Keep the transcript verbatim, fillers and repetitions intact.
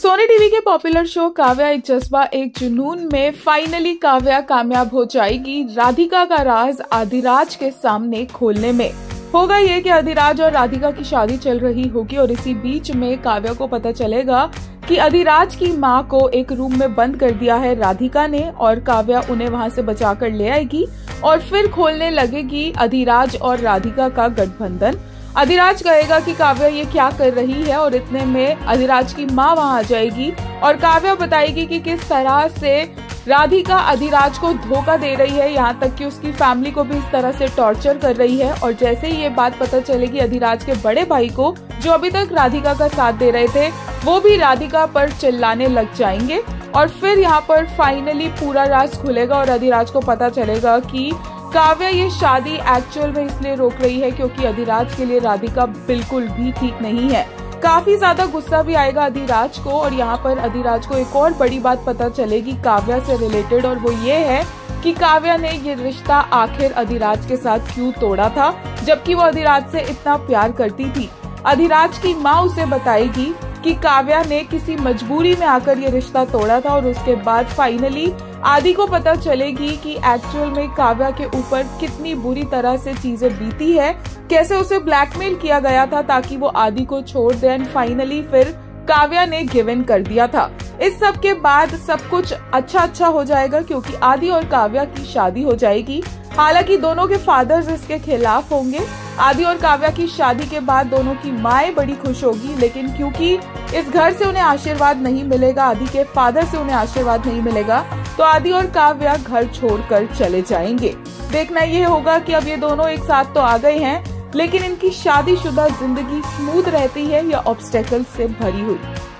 Soni TV के popular show Kavya एक जज्बा एक जुनून में फाइनली काव्या कामयाब हो जाएगी राधिका का राज अधिराज के सामने खोलने में। होगा ये कि अधिराज और राधिका की शादी चल रही होगी और इसी बीच में काव्या को पता चलेगा कि अधिराज की मां को एक रूम में बंद कर दिया है राधिका ने और काव्या उन्हें वहां से बचाकर ले आएगी और फिर खोलने लगेगी अधिराज और राधिका का गठबंधन। अधिराज कहेगा कि काव्या ये क्या कर रही है और इतने में अधिराज की मां वहां आ जाएगी और काव्या बताएगी कि किस तरह से राधिका अधिराज को धोखा दे रही है, यहाँ तक कि उसकी फैमिली को भी इस तरह से टॉर्चर कर रही है। और जैसे ही ये बात पता चलेगी अधिराज के बड़े भाई को, जो अभी तक राधिका का साथ दे रहे थे, वो भी राधिका पर चिल्लाने लग जाएंगे और फिर यहाँ पर फाइनली पूरा राज खुलेगा और अधिराज को पता चलेगा कि काव्या ये शादी एक्चुअल में इसलिए रोक रही है क्योंकि अधिराज के लिए राधिका बिल्कुल भी ठीक नहीं है। काफी ज्यादा गुस्सा भी आएगा अधिराज को और यहाँ पर अधिराज को एक और बड़ी बात पता चलेगी काव्या से रिलेटेड, और वो ये है कि काव्या ने ये रिश्ता आखिर अधिराज के साथ क्यों तोड़ा था जबकि वो अधिराज से इतना प्यार करती थी। अधिराज की माँ उसे बताएगी कि काव्या ने किसी मजबूरी में आकर ये रिश्ता तोड़ा था और उसके बाद फाइनली आदि को पता चलेगी कि एक्चुअल में काव्या के ऊपर कितनी बुरी तरह से चीजें बीती है, कैसे उसे ब्लैकमेल किया गया था ताकि वो आदि को छोड़ दे एंड फाइनली फिर काव्या ने गिव इन कर दिया था। इस सब के बाद सब कुछ अच्छा अच्छा हो जाएगा क्योंकि आदि और काव्या की शादी हो जाएगी। हालांकि दोनों के फादर्स इसके खिलाफ होंगे। आदि और काव्या की शादी के बाद दोनों की माएं बड़ी खुश होगी, लेकिन क्योंकि इस घर से उन्हें आशीर्वाद नहीं मिलेगा, आदि के फादर से उन्हें आशीर्वाद नहीं मिलेगा, तो आदि और काव्या घर छोड़कर चले जाएंगे। देखना ये होगा कि अब ये दोनों एक साथ तो आ गए हैं, लेकिन इनकी शादीशुदा जिंदगी स्मूथ रहती है या ऑब्स्टेकल से भरी हुई।